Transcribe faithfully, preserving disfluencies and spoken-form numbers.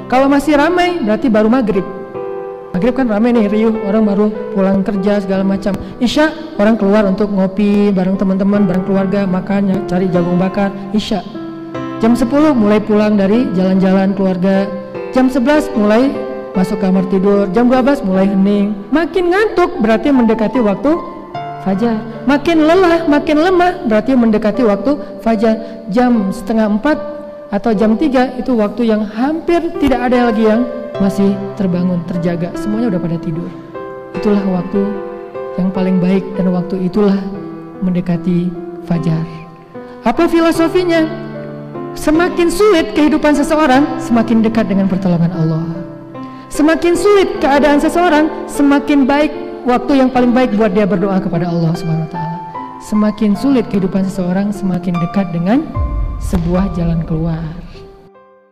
Kalau masih ramai berarti baru maghrib. Maghrib kan ramai nih, riuh, orang baru pulang kerja segala macam. Isya orang keluar untuk ngopi bareng teman-teman, bareng keluarga, makan, cari jagung bakar. Isya jam sepuluh mulai pulang dari jalan-jalan keluarga. Jam sebelas mulai masuk kamar tidur. Jam dua belas mulai hening. Makin ngantuk berarti mendekati waktu fajar. Makin lelah, makin lemah berarti mendekati waktu fajar. Jam setengah empat atau jam tiga itu waktu yang hampir tidak ada lagi yang masih terbangun, terjaga, semuanya udah pada tidur. Itulah waktu yang paling baik dan waktu itulah mendekati fajar. Apa filosofinya? Semakin sulit kehidupan seseorang, semakin dekat dengan pertolongan Allah. Semakin sulit keadaan seseorang, semakin baik waktu yang paling baik buat dia berdoa kepada Allah Subhanahu wa taala. Semakin sulit kehidupan seseorang, semakin dekat dengan sebuah jalan keluar.